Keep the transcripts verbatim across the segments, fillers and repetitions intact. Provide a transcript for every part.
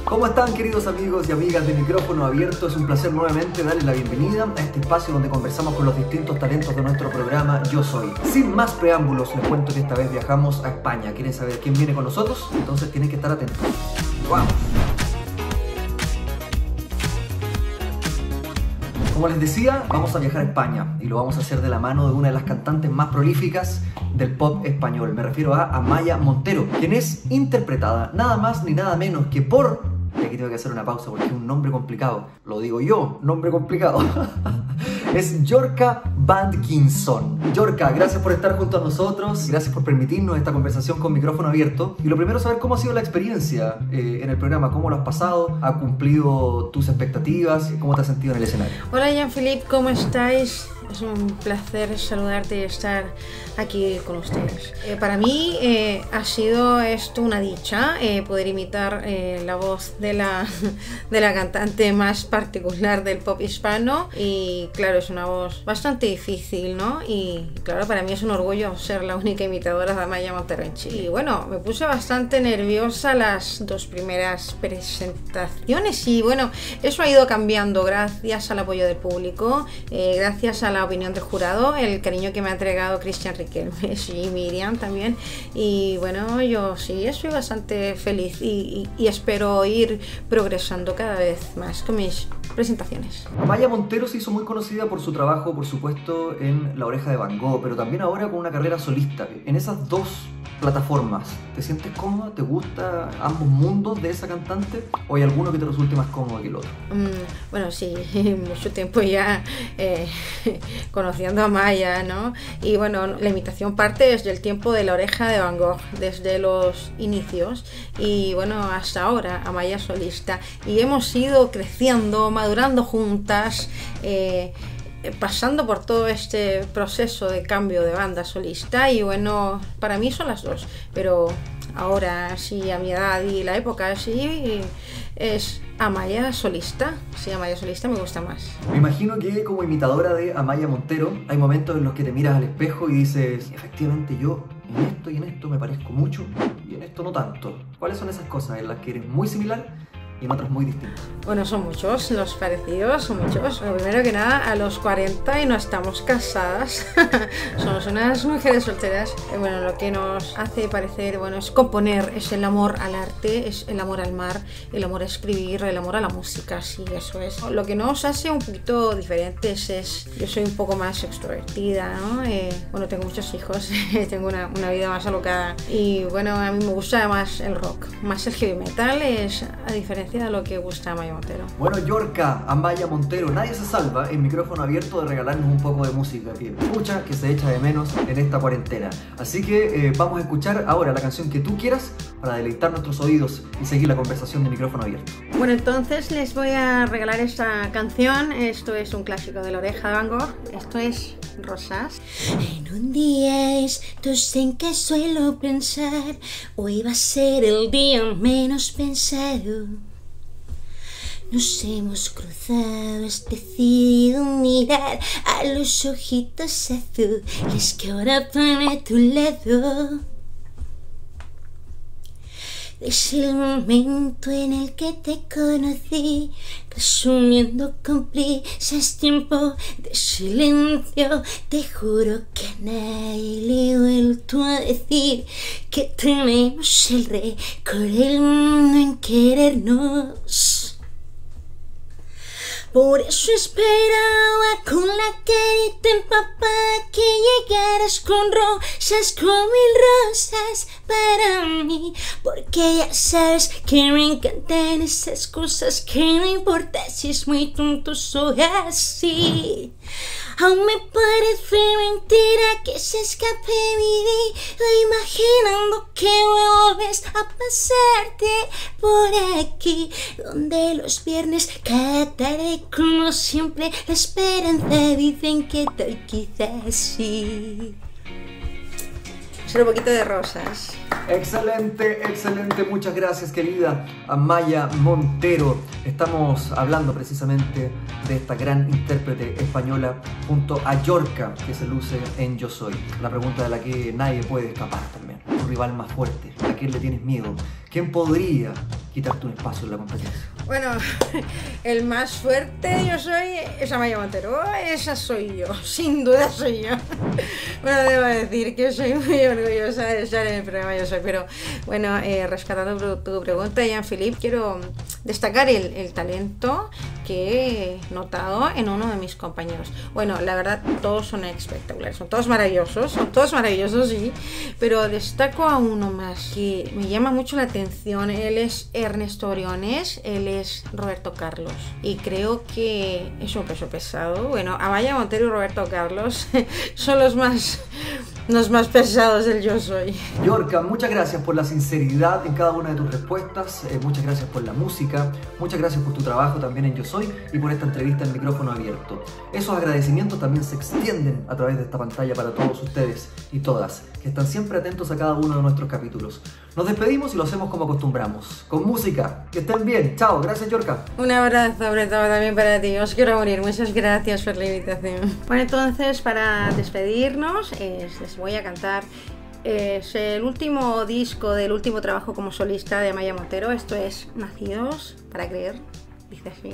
¿Cómo están, queridos amigos y amigas de Micrófono Abierto? Es un placer nuevamente darles la bienvenida a este espacio donde conversamos con los distintos talentos de nuestro programa Yo Soy. Sin más preámbulos, les cuento que esta vez viajamos a España. ¿Quieren saber quién viene con nosotros? Entonces tienen que estar atentos. ¡Vamos! Como les decía, vamos a viajar a España y lo vamos a hacer de la mano de una de las cantantes más prolíficas del pop español. Me refiero a Amaya Montero, quien es interpretada nada más ni nada menos que por... Y aquí tengo que hacer una pausa porque es un nombre complicado. Lo digo yo, nombre complicado. Es Yorka Bandkinson. Yorka, gracias por estar junto a nosotros. Gracias por permitirnos esta conversación con micrófono abierto. Y lo primero es saber cómo ha sido la experiencia eh, en el programa. ¿Cómo lo has pasado? ¿Ha cumplido tus expectativas? ¿Cómo te has sentido en el escenario? Hola Jean-Philippe, ¿cómo estáis? Es un placer saludarte y estar aquí con ustedes. Eh, para mí eh, ha sido esto una dicha, eh, poder imitar eh, la voz de la, de la cantante más particular del pop hispano. Y claro, es una voz bastante difícil, ¿no? Y claro, para mí es un orgullo ser la única imitadora de Amaya Montero en Chile. Y bueno, me puse bastante nerviosa las dos primeras presentaciones y bueno, eso ha ido cambiando gracias al apoyo del público, eh, gracias a la opinión del jurado, el cariño que me ha entregado Cristian Riquelme y Miriam también. Y bueno, yo sí estoy bastante feliz y, y, y espero ir progresando cada vez más con mis presentaciones. Amaya Montero se hizo muy conocida por su trabajo, por supuesto, en La Oreja de Van Gogh, pero también ahora con una carrera solista. En esas dos plataformas, ¿te sientes cómoda? ¿Te gusta ambos mundos de esa cantante? ¿O hay alguno que te resulte más cómodo que el otro? Mm, bueno, sí, mucho tiempo ya eh, conociendo a Amaya, ¿no? Y bueno, la imitación parte desde el tiempo de La Oreja de Van Gogh, desde los inicios y bueno, hasta ahora, Amaya solista. Y hemos ido creciendo, madurando juntas, eh, pasando por todo este proceso de cambio de banda solista y bueno, para mí son las dos, pero ahora sí, a mi edad y la época sí, es Amaya solista. Sí, Amaya solista me gusta más. Me imagino que como imitadora de Amaya Montero hay momentos en los que te miras al espejo y dices, efectivamente yo en esto y en esto me parezco mucho y en esto no tanto. ¿Cuáles son esas cosas en las que eres muy similar y en otras muy distintas? Bueno, son muchos los parecidos, son muchos. Lo primero que nada, a los cuarenta y no estamos casadas. Somos unas mujeres solteras. Y bueno, lo que nos hace parecer, bueno, es componer, es el amor al arte, es el amor al mar, el amor a escribir, el amor a la música, sí, eso es. Lo que nos hace un poquito diferentes es, yo soy un poco más extrovertida, ¿no? Eh, bueno, tengo muchos hijos, tengo una, una vida más alocada. Y bueno, a mí me gusta más el rock, más el heavy metal, es a diferencia de lo que gusta a Amaya Montero. Bueno, Yorka, Amaya Montero, nadie se salva en Micrófono Abierto de regalarnos un poco de música que escucha, que se echa de menos en esta cuarentena. Así que eh, vamos a escuchar ahora la canción que tú quieras para deleitar nuestros oídos y seguir la conversación de Micrófono Abierto. Bueno, entonces les voy a regalar esta canción. Esto es un clásico de La Oreja de Van Gogh. Esto es Rosas. En un día estos en que suelo pensar, hoy va a ser el día menos pensado. Nos hemos cruzado, has decidido mirar a los ojitos azules que ahora pone a tu lado. Desde el momento en el que te conocí, resumiendo con prisas tiempo de silencio, te juro que a nadie le he vuelto a decir que tenemos el récord del mundo en querernos. Por eso esperaba con la carita empapada que llegaras con rosas, con mil rosas para mí. Porque ya sabes que me encantan esas cosas que no importa si es muy tonto, soy así. Aún me parece mentira que se escape mi vida, imaginando que vuelves a pasarte por aquí, donde los viernes cada tarde como siempre la esperanza dicen que tal quizás sí. Solo un poquito de rosas. Excelente, excelente, muchas gracias querida Amaya Montero. Estamos hablando precisamente de esta gran intérprete española junto a Yorka, que se luce en Yo Soy, la pregunta de la que nadie puede escapar también. tu rival más fuerte? ¿A quién le tienes miedo? ¿Quién podría quitarte un espacio en la competencia? Bueno, el más fuerte yo soy, es Amaya Montero, esa soy yo, sin duda soy yo. Bueno, debo decir que soy muy orgullosa de estar en el programa Yo Soy, pero bueno, eh, rescatando tu pregunta, Jean-Philippe, quiero destacar el, el talento que he notado en uno de mis compañeros. Bueno, la verdad, todos son espectaculares, son todos maravillosos, son todos maravillosos, sí, pero destaco a uno más que me llama mucho la atención. Él es Ernesto Oriones, él es Roberto Carlos, y creo que es un peso pesado. Bueno, Amaya Montero y Roberto Carlos son los más, los más pesados del Yo Soy. Yorka, muchas gracias por la sinceridad en cada una de tus respuestas, eh, muchas gracias por la música, muchas gracias por tu trabajo también en Yo Soy y por esta entrevista en micrófono abierto. Esos agradecimientos también se extienden a través de esta pantalla para todos ustedes y todas, que están siempre atentos a cada uno de nuestros capítulos. Nos despedimos y lo hacemos como acostumbramos, con música. Que estén bien. Chao. Gracias, Yorka. Un abrazo sobre todo también para ti. Os quiero morir. Muchas gracias por la invitación. Bueno, entonces, para despedirnos, eh, les voy a cantar. Es el último disco del último trabajo como solista de Amaya Montero. Esto es Nacidos para Creer. Dice así.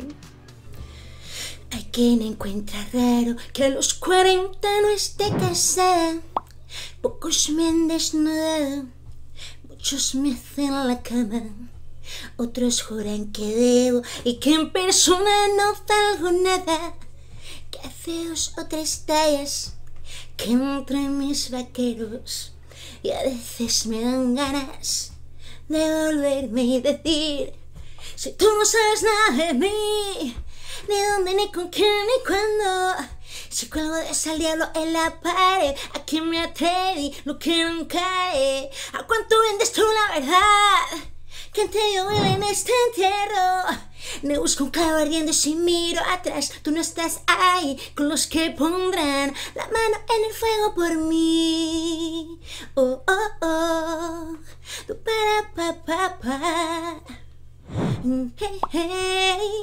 Hay quien encuentra raro que a los cuarenta no esté casada. Pocos me han desnudado, muchos me hacen la cama. Otros juran que debo y que en persona no valgo nada. Que hace dos o tres tallas que entre mis vaqueros. Y a veces me dan ganas de volverme y decir: si tú no sabes nada de mí, ni dónde, ni con quién, ni cuándo. Si cuelgo de ese al diablo en la pared, ¿a quién me atreví? Lo que nunca haré. ¿A cuánto vendes tú la verdad? ¿Quién te dio en este entierro? Me busco un clavo ardiendo y si miro atrás, tú no estás ahí con los que pondrán la mano en el fuego por mí. Oh, oh, oh. Tu para pa pa pa. Hey, hey.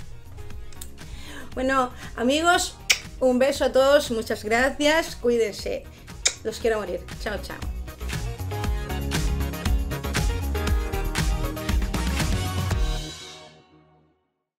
Bueno, amigos, un beso a todos, muchas gracias, cuídense, los quiero morir, chao, chao.